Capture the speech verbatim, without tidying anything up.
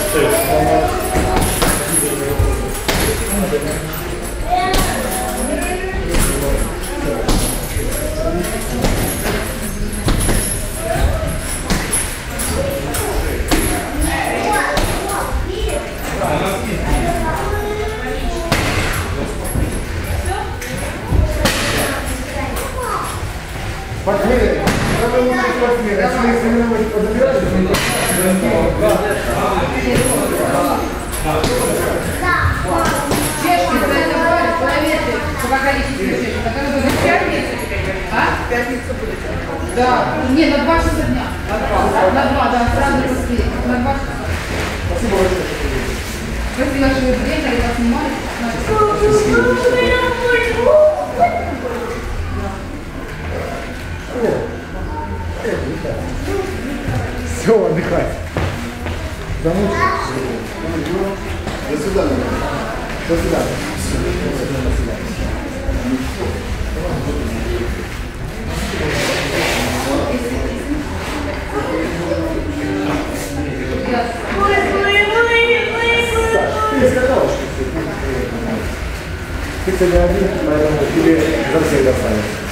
Портфели. Надо лучше портфели. Если экзаменовать подбирать, чешки, это проверьте, погодите, чешки. Это вы в пятницу? А? В пятницу будете? Да. Не, на два часа дня. На два? На два, да, сразу после. На два часа. Спасибо большое. Вы приглашили время, я вас снимали. Все, отдыхай. Замучился. До свидания. До свидания. До свидания. Ты сказал, что ты. Ты сегодня один, поэтому тебе за всех достанешь.